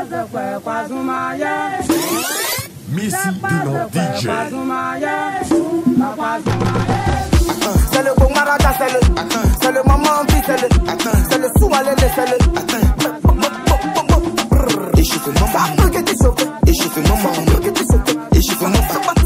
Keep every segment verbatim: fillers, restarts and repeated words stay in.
Missy Dino D J. C'est le bon marada, c'est le, c'est le maman qui c'est le, c'est le sous à l'aile, c'est le. Et je fais maman, ça que t'es sauvé. Et je fais maman, que t'es sauvé. Et je fais maman.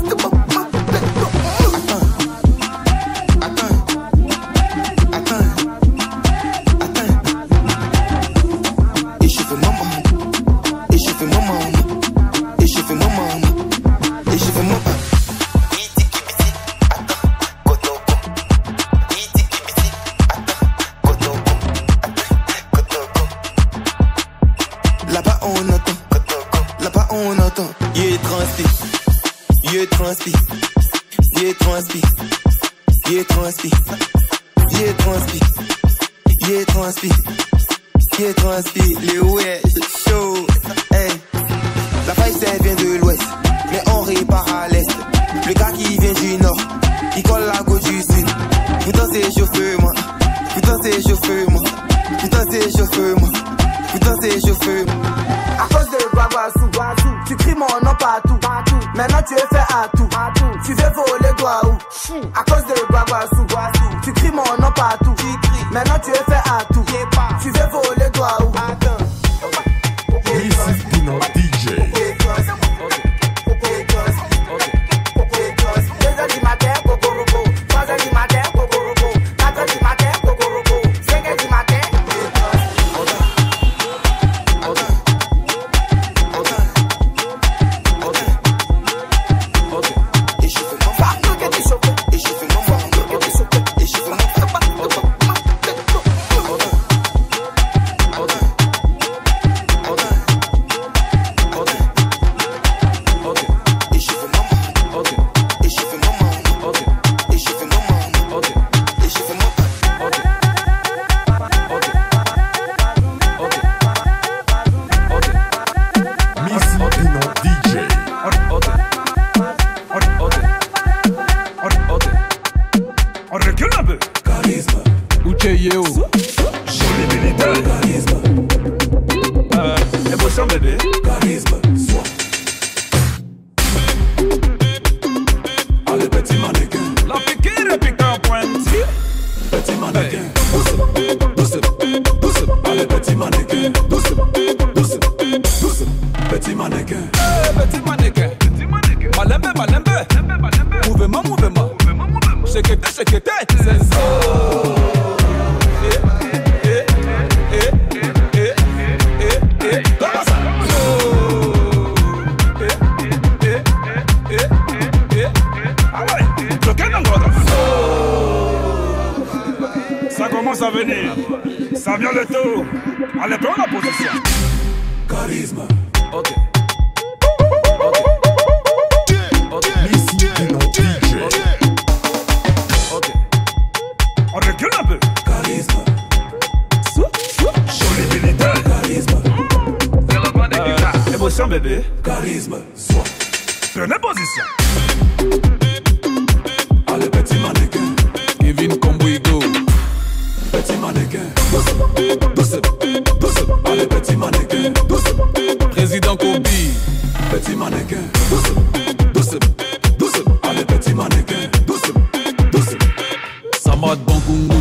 Là-bas on entend, là-bas on entend. Yeah transpi, yeah transpi, yeah transpi, yeah transpi, yeah transpi, yeah transpi, yeah transpi. Les ouais, c'est chaud, hey. La faille ça vient de l'ouest, mais on répare à l'est. Le gars qui vient du nord, il colle la gauche du sud. Putain c'est chauffeur moi, putain c'est chauffeur moi, putain c'est chauffeur moi. Putain c'est chauffeur. À cause de Guaguassou, tu cries mon nom partout. Maintenant tu es fait à tout. Tu veux voler toi où? À cause de Guaguassou, tu cries mon nom partout. Maintenant tu es fait à tout. Tu veux voler toi où? Missy Dino D J. Ça commence à venir, ça vient le tour. Allez, prends la position. Charisme. Ok. Missy Dino D J. Ok. On recule un peu. Charisme. Solibilité. Charisme. Euh, émotion bébé. Charisme. Soit. Prenez position. Allez petit mannequin. Kevin Combuigo. Petit mannequin. Douce, douce, douce. Allez petit mannequin. Douce. Président Kobi. Petit mannequin. Douce, douce, douce. Allez petit mannequin. Douce, douce. Samad Bangungu.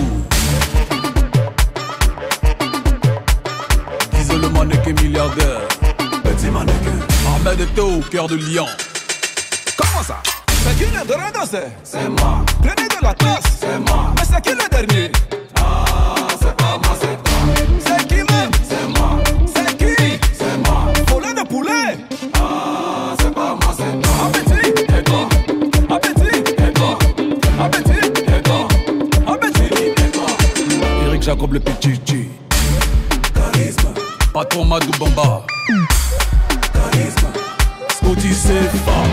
Disons le mannequin milliardaire. Petit mannequin. Ahmed Eto, cœur de lion. Comment ça? C'est qui le dernier danser? C'est moi. Prenez de la tasse. C'est moi. Mais c'est qui le dernier? Ah, c'est pas moi, c'est toi. C'est qui même? C'est moi. C'est qui? C'est moi. Poulet de poulet. Ah, c'est pas moi, c'est toi. Appétit. Et toi? Appétit. Et toi? Appétit. Et toi? Appétit. Et toi? Eric Jacob le petit G. Charisme. Patron Madou Bamba. Charisme. Scotty Sefa.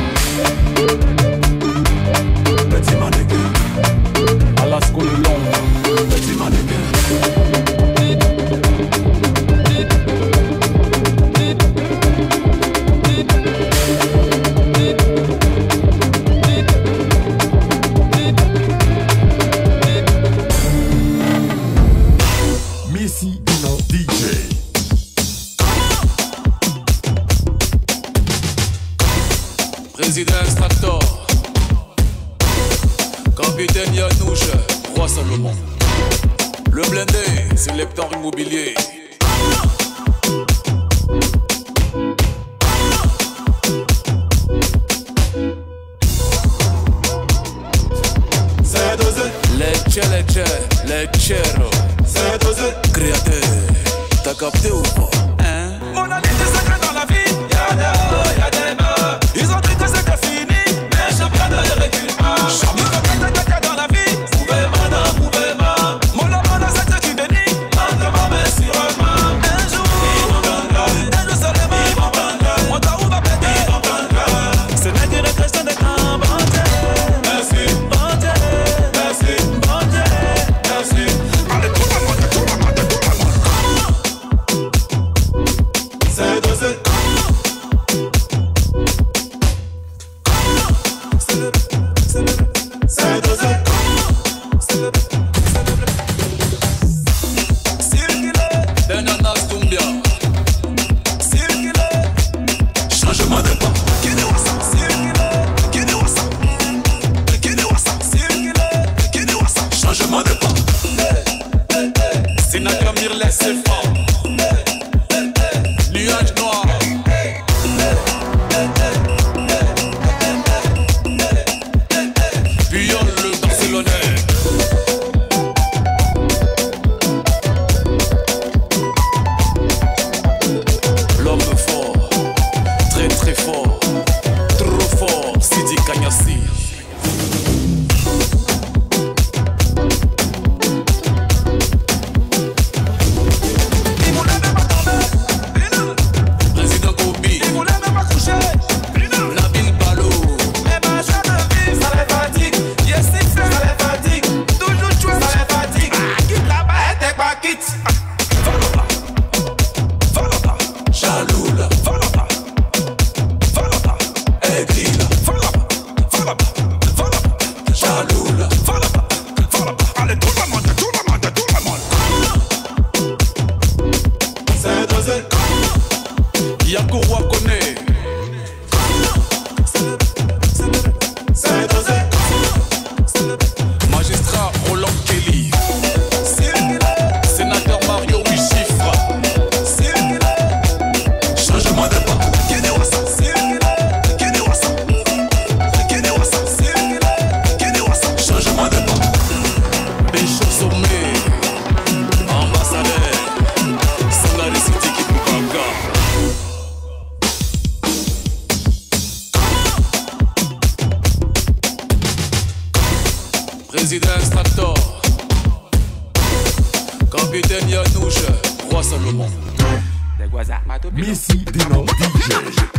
Petit mannequin. Alasco le long. Petit mannequin. Missy Dino D J. Président Extractor, Capitaine Yanouche, Roi Salomon. Le blindé, sélecteur immobilier. Lecce, lecce, leccero. Créateur, t'as capté ou pas? Hein? On a des secrets dans la vie. Y'a des hauts, y'a des bas. Ils ont dit que c'était fini, mais champion ne recule pas. Ils ont dit que c'était dans la vie. Mouvement, non, mouvement. Mon amour, c'est que tu bénis. Lentement, mais sûrement. Un jour, ils vont prendre. Un jour seulement, ils vont prendre. On t'a où va péter, ils vont prendre. Ce n'est qu'une question de temps, bon Dieu. Merci, bon Dieu. Merci, bon Dieu. Merci. Allez, tout le monde, tout le monde, tout le monde. C'est dosé. C'est dosé. Circuler. Benanas Doumbia. Circuler. Changement de pas. Qui nous a ça? Circuler. Qui nous a ça? Qui nous a ça? Circuler. Qui nous a ça? Changement de pas. Sénateur Mirlet, c'est fort. Nuage noir. Puyol le Barcelonais. L'homme fort, très très fort, trop fort, Sidi Kanyasi. Ils voulaient même pas tomber. Président Kobi, Ils voulaient même pas coucher. Nabil Balo, Mais ma joie de vivre, ça les fatigue. Yes, c'est ça les fatigue. Toujours jouer, ça les fatigue. Ah, quitte là-bas, et t'es pas quitte. Valota, Valota, Jaloula, Valota, Valota, Aigrila, Valota, Valota, Valota, Jaloula, Valota, Valota. Allez, tout le monde, tout le monde, tout le monde. C'est dosé. Yakoua Kone, C'est dosé. magistrat Roland Kelly, Circuler, sénateur Mario Wichifra. circuler. Changement de pas. Qui nous a ça? Circuler. Qui nous a ça? Qui nous a ça? Circuler. Qui nous a ça? Changement de pas. Bishop Sommet, ambassadeur, Sangari City Kipukaka. Président Extractor, Capitaine Yanouche, Roi Salomon. Missy Dinon D J.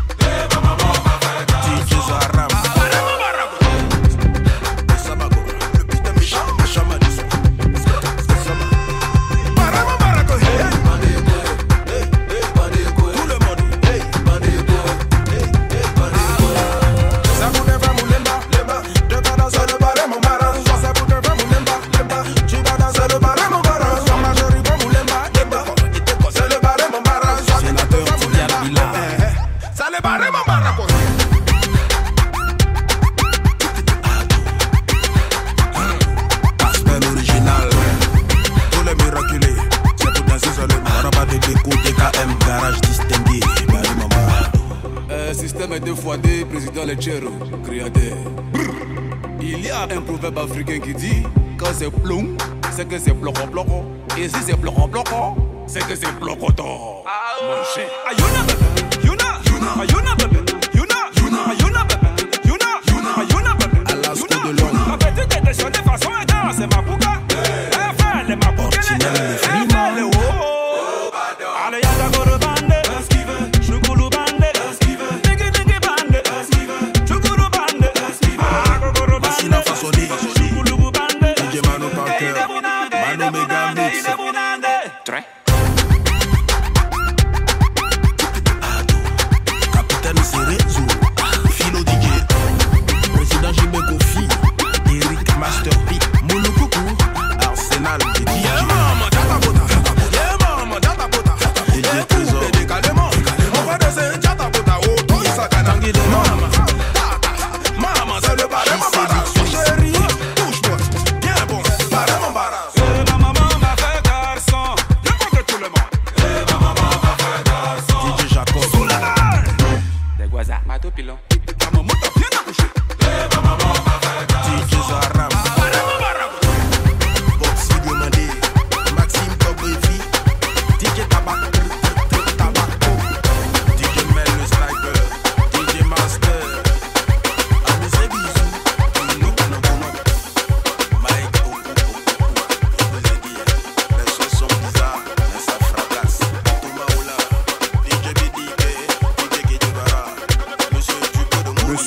Un système est deux fois deux, président Lechero, créateur. Il y a un proverbe africain qui dit quand c'est plomb, c'est que c'est bloco bloco. Et si c'est bloco bloco, c'est que c'est blocoto. Mon cher. Ayuna bébé, Yuna, Yuna, Ayuna bébé, Yuna, Yuna, Ayuna bébé, Yuna, Yuna, Ayuna bébé, Yuna. Ma petite est déchaînée façon état, c'est ma bouca. Elle fait les ma bouca, elle fait les hauts. Allez, y'a ta gore bande, choukoulou bande, nigga nigga bande, choukoulou bande, ah gore bande, choukoulou bande, Gaïde bounande, Gaïde bounande, Gaïde bounande. Très.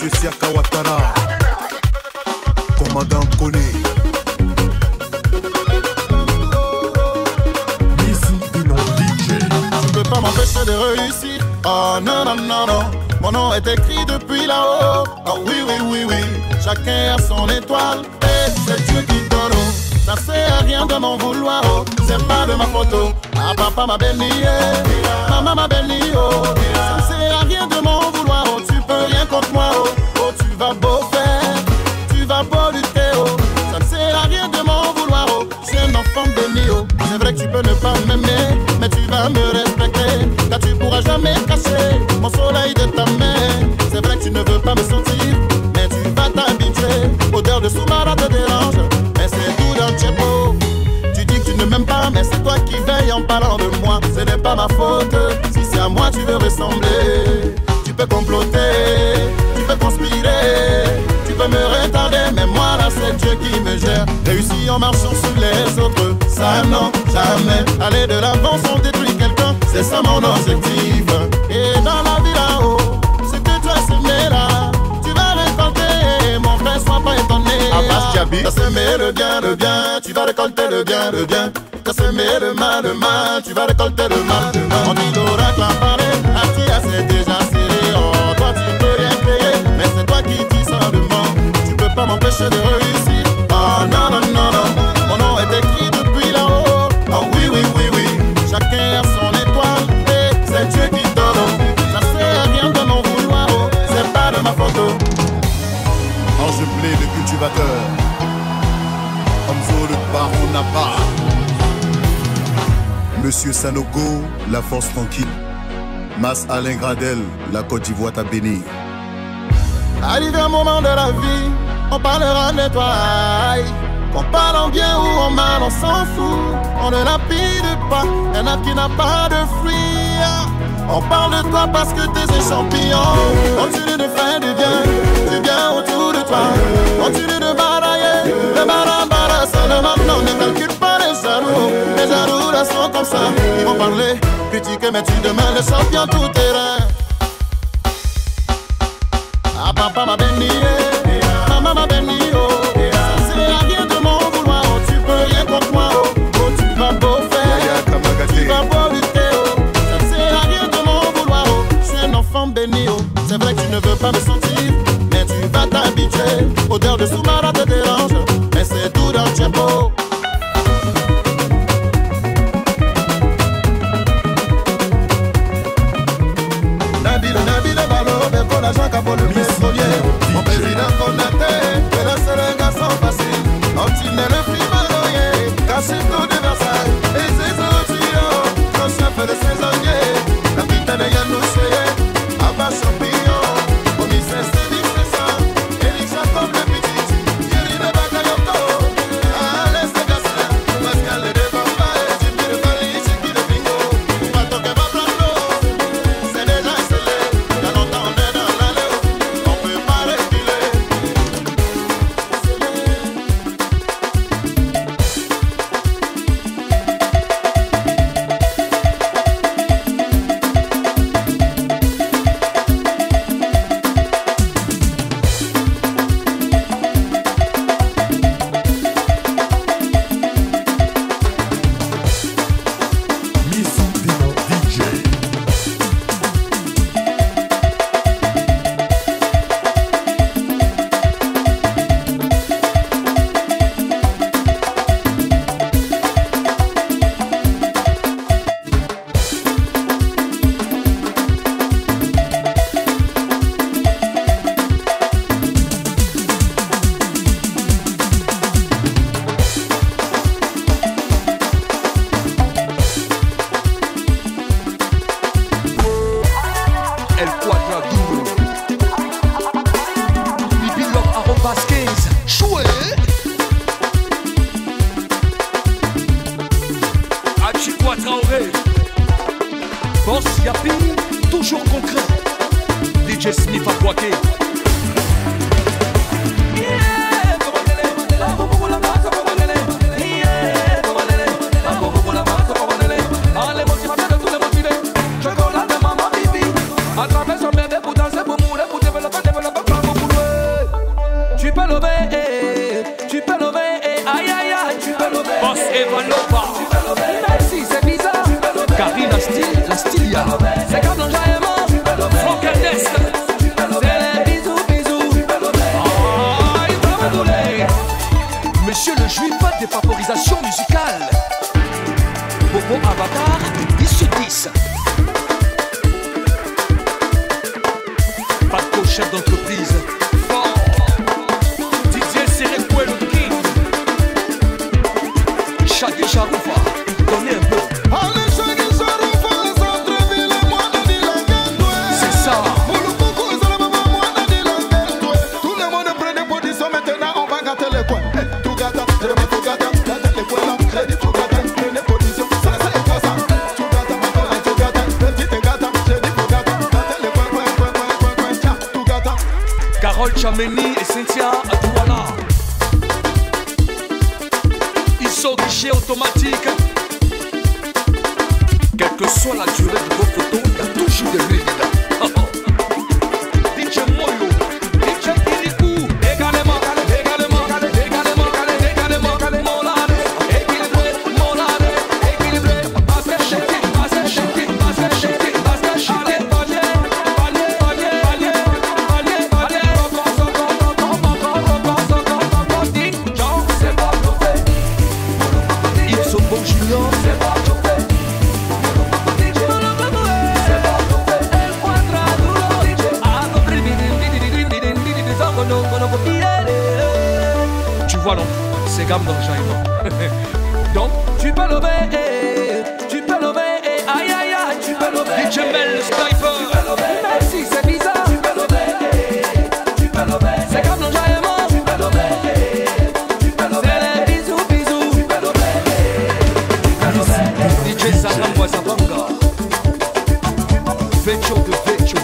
Monsieur Siaka Ouattara, commandant Kone. Missy Dino D J. Tu peux pas m'empêcher de réussir. Oh non, non, non, non. Mon nom est écrit depuis là-haut. Oh oui, oui, oui, oui. Chacun a son étoile. Et c'est Dieu qui donne. Ça sert à rien de m'en vouloir. Oh. C'est pas de ma photo. Ah, papa m'a béni. Eh. Maman m'a béni. Oh. Ça sert à rien de m'en vouloir. Oh. Tu peux rien contre moi. Oh, oh tu vas beau faire. Tu vas beau lutter. Oh. Ça ne sert à rien de m'en vouloir. Oh. C'est un enfant béni. Oh. C'est vrai que tu peux ne pas m'aimer, mais tu vas me respecter. Car tu pourras jamais cacher mon soleil de ta main. C'est vrai que tu ne veux pas me sentir, mais tu vas t'habituer. Odeur de Soumara te dérange, mais c'est tout dans Tchepo. Tu dis que tu ne m'aimes pas, mais c'est toi qui veilles en parlant de moi. Ce n'est pas ma faute, si c'est à moi tu veux ressembler. Tu peux comploter, tu peux conspirer, tu peux me retarder, mais moi là c'est Dieu qui me gère. Réussis en marchant sur les autres, ça non, jamais. Aller de l'avant sans détruire quelqu'un, c'est ça mon objectif. Et dans la vie là-haut, ce que tu as semé là, tu vas récolter. Mon frère, sois pas étonné. Tu as semé le bien, le bien, tu vas récolter le bien, le bien. Tu as semé le mal, le mal, tu vas récolter le mal, le mal. On dit l'oracle a parlé, Atia c'est déjà serré. Oh, toi tu peux rien créer, mais c'est toi qui dis ça de moi. Tu peux pas m'empêcher de réussir. Oh non, non, non, non. Mon nom est écrit depuis là-haut. Oh oui, oui, oui, oui. Chacun a son étoile et c'est Dieu qui donne. Ça sert à rien de m'en vouloir. Oh, c'est pas de ma photo. Ange blé le cultivateur, Hamzo le baron Napa, Monsieur Sanogo, la force tranquille, Mas Alain Gradel, la Côte d'Ivoire t'a béni. Arrivé un moment de la vie, on parlera de toi. Qu'on parle en bien ou en mal, on s'en fout. On ne lapide pas, un arbre qui n'a pas de fruits. On parle de toi parce que t'es un champignon. Continue de faire du bien, du bien autour de toi. Continue de barailler, de barabara seulement. Non, ne calcule pas les jaloux. Les jaloux là sont comme ça. Ils vont parler, critiquer, mais tu demeures le champion tout terrain. Ah, papa m'a béni, maman m'a béni, oh. Ça sert à rien de m'en vouloir, oh. Tu peux rien contre moi, oh. Oh, tu vas beau faire, tu vas beau lutter, oh. Ça sert à rien de m'en vouloir, oh. Je suis un enfant béni, oh. C'est vrai que tu ne veux pas me sentir, mais tu vas t'habituer. Odeur de Soumara te dérange, mais c'est tout dans le Tchepo. Nabile, Nabile, Balo, Beko, la Jean Capo, le pétrolier. Mon président Konaté, et là c'est un garçon facile. Obtiner le film maloyer, Cassito de Versailles, et ses outils, nos chefs de saisonniers. Capitaine Yanouché, Abba Champignon, commissaire Cédric César, Éric Jacob le Petit, Thierry de Bakayoko, Alès de Gassin, Pascal de Bamba, et Jimmy de Paris, Chiqui de Bingo, Pato que va Blando, c'est déjà scellé, il y a longtemps on est dans l'allée, on peut pas reculer. Missy Dino D J. El Quadraduro Bibilog arrobas quinze Choué Achikwa Traoré Boss Yapi Toujours concret D J Smith à Boaké A través de mes pour danser, pour mourir, pour développer, développer, pour Sia, c'est comme dans Jaïman, Franck Ernest, c'est les bisous, bisous. Ah, il va me donner. Monsieur le juif des favorisations musicales. Bobo Avatar, dix sur dix. Paco, chef d'entreprise. Fort. Didier Serekwe, le king. Chadi Charoufa, donnez un peu. C'est ça. Tout le monde prend des positions, maintenant on va gâter les coins. Tout gâte, je vais tout gâter, gâter les coins là. J'ai dit tout gâter, prenez position, ça c'est quoi ça? Tout gâte, tout gâte, petit gâte, j'ai dit tout gâte, gâter les coins, coins, coins, coins, coins, coins, tout gâte. Carole Chameni et Cynthia Adouala. Ils sont guichets automatiques. Quelle que soit la durée de vos photos, il y a toujours de l'huile dedans. D J Moyo, D J Kirikou, également, également, également, également, molade, équilibré, molade, équilibré, basket shake, basket shake, basket shake, basket shake, allez, palier, palier, palier, palier, palier, palier, encore, encore, encore, encore, encore, encore, dit, Jean, c'est pas chauffé. Ils sont bons juniors, c'est pas chauffé. Tu vois non, c'est gamme dans le jaillement. Donc tu peux lever, tu peux lever, aïe aïe aïe, tu peux lever. D J Mel, le sniper. Même si c'est bizarre, tu peux lever, tu peux lever. C'est comme dans le jaillement, tu peux lever, tu peux lever. C'est les bisous, bisous, tu peux lever. D J Zahra Mwazabanga, Vecho de Vecho.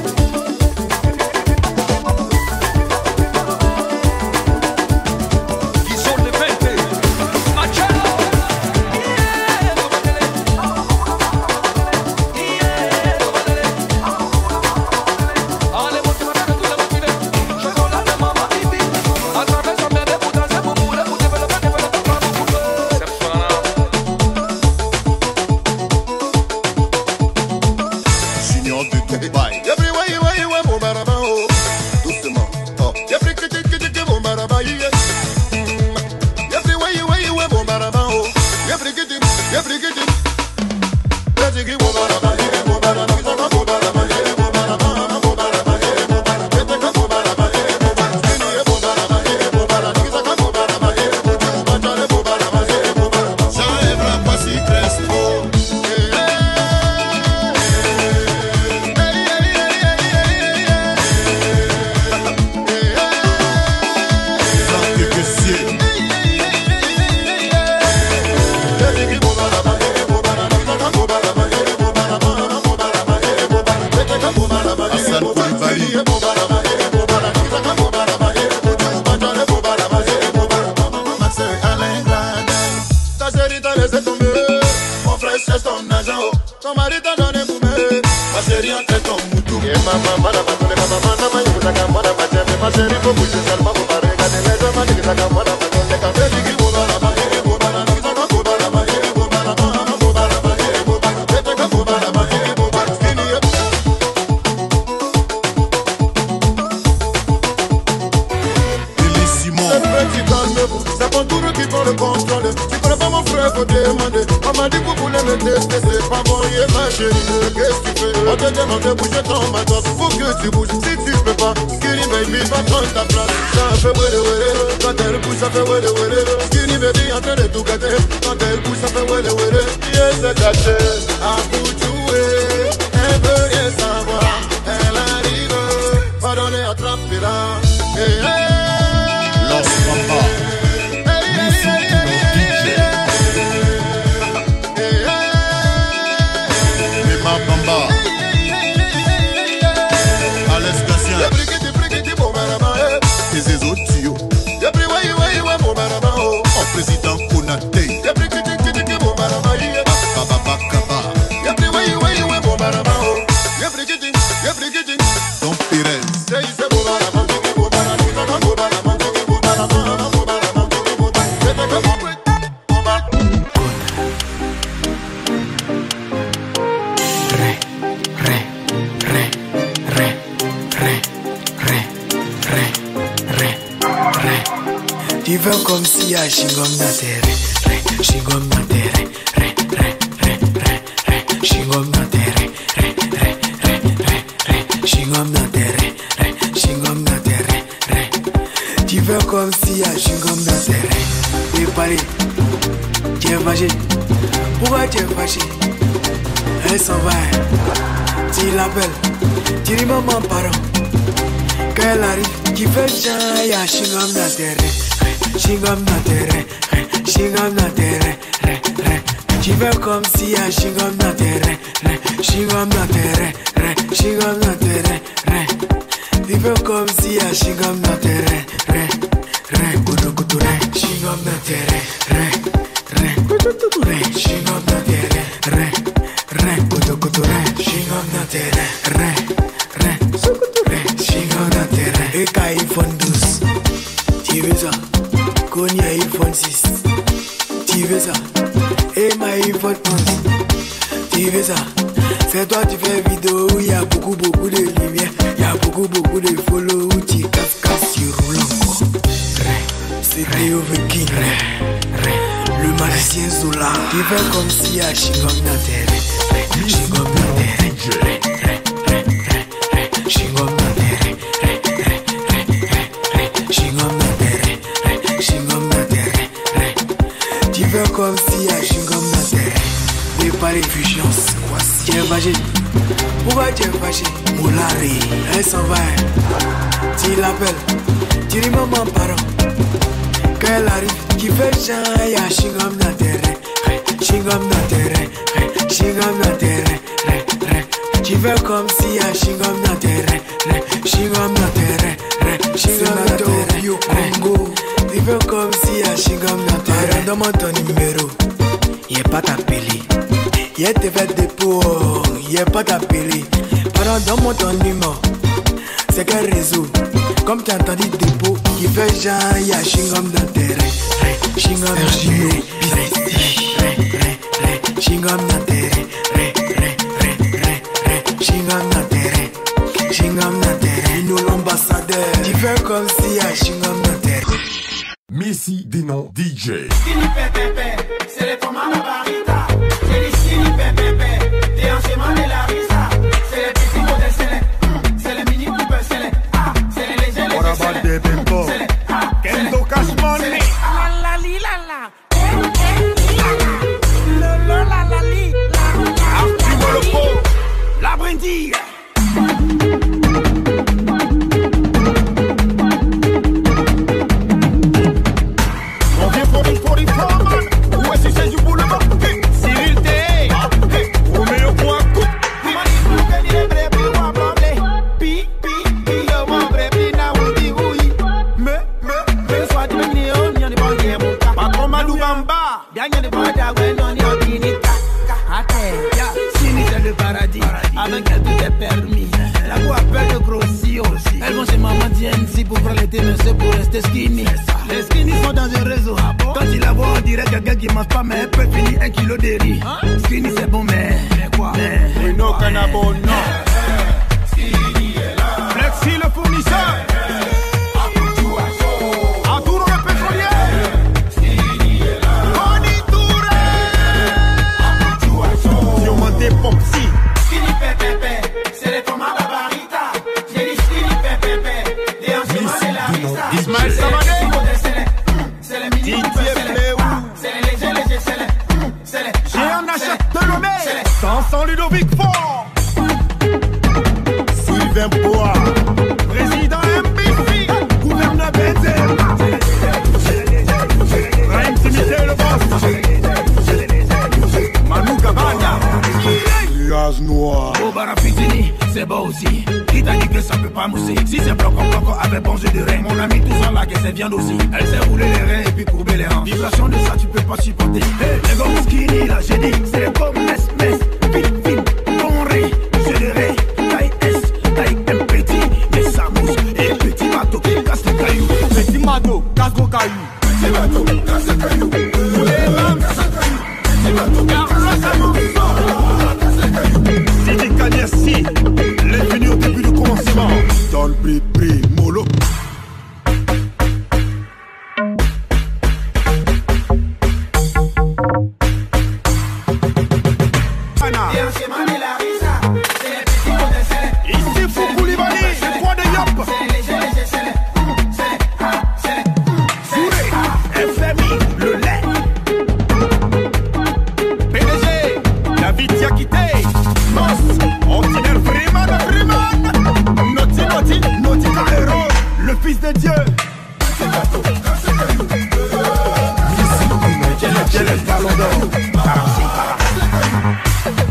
Président Konaté, Baba Bakaba, Tu fais comme si à Shingom na terre, Shingom na terre, Shingom na terre, Shingom na terre, Shingom na terre. Tu fais comme si à Shingom na terre. Et parler, tu es fâché. Pourquoi tu es fâché? Elle s'en va. Tu l'appelles, tu dis maman pardon. Quand elle arrive, tu fais chant, y'a Shingom na terre. Shingom na terre, Shingom na terre. Tu fais comme si y'a Shingom na terre. Shingom na terre, Shingom na terre. Tu fais comme si y'a Shingom na terre. Kudu kudu re, Shingom na terre. Shingom na terre. Kudu kudu re, Shingom na terre. Shingom na terre. Et quand iPhone douze, tu veux ça? Kony iPhone six, tu veux ça? Et ma iPhone onze, tu veux ça? C'est toi tu fais vidéo où y a beaucoup beaucoup de lumière, y a beaucoup beaucoup de follow où tu casses casses sur roulant. C'est Léo Viking, le magicien Zola. Tu fais comme si à Shingom na terre, Shingom na terre, Shingom na terre, Shingom na terre, Shingom na terre. Tu fais comme si à Shingom na terre. Préparez fusions, tu es fâché. Pourquoi tu es fâché? Moulari, elle s'en va. Tu l'appelles, tu dis maman pardon. Quand elle arrive, tu fais chant, y'a Shingom na terre. Shingom na terre, Shingom na terre. Tu fais comme si y'a Shingom na terre. Shingom na terre, Shingom na terre. Tu fais comme si y'a Shingom na terre. Donne-moi ton numéro, y'a pas t'appeler. Y'a te fait dépôt, y'a pas t'appeler. Pardon, donne-moi ton numéro. C'est quel réseau? Comme tu as entendu dépôt, il fait genre, y'a Shingom na terre. Shingom na terre. Shingom na terre. Shingom na terre. Shingom na terre. Nous l'ambassadeur. Tu fais comme si y'a Shingom na terre. Missy Dinon D J. Skinny Pepe, c'est les formats de Barita. C'est les Skinny Pepe, des enchaînements de la risa. C'est les petits modèles, c'est les, c'est les mini coupes, c'est les, ah, c'est les légers, les légers, c'est les, c'est les, ah, Kendo Cash Money. La li la la, eh eh la la, le le la la li la la. Active le pot, la brindille. Avec elle tout est permis. La go appelle le grossi aussi. Elles vont chez maman D N C pour prendre l'été, mais c'est pour rester skinny. Les skinny sont dans un réseau. Ah bon? Quand il la voit, on dirait quelqu'un qui mange pas, mais elle peut finir un kilo de riz. Hein? Skinny c'est bon, mais. Mais quoi? Mais. Bruno Canabo, non. Skinny est là. Flexi le fournisseur. Arturo le pétrolier. Skinny est là. Tony Touré. Diomandé Popsi. C'est les formats de Barita. J'ai dit Skinny Pepe, des enchaînements de la risa. Ismaël Samadé. C'est les mini coupes, c'est les, c'est les légers, légers, c'est les, c'est les. J'ai un achat de Lomé. Sanson Ludovic Fort. Sylvain Bois. Président M B C. Gouverneur Benzema. Raïm Simité le boss. Manu Gabana. Liaz Noir. Au Barafitini, c'est beau aussi. Qui t'a dit que ça peut pas mousser? Si c'est bloc en bloc avec bon jeu de rein. Mon ami tout ça là que c'est viande aussi. Elle sait rouler les reins et puis courber les rangs. Vibration de ça tu peux pas supporter. Hey, les gars skinny là j'ai dit. C'est les pommes mess mess. Vite vite. Bon riz. Jeu de rein. Taille S. Taille M petit. Mais ça mousse. Et petit bateau qui casse les cailloux. Petit bateau casse gros cailloux. Petit bateau casse les cailloux. Les lames casse les cailloux. Petit bateau casse les cailloux. Sidi Kanyasi, les venus au début du commencement. Dans le prix, prix, mollo. Ghana. Ici Fou Koulibaly, les trois de Yop. Zouré, F M I, le lait. P D G, David Diakité. Moss, Ordinaire Freeman, Freeman. Naughty, Naughty, Naughty Calero, le fils de Dieu. Quel est le ballon d'or?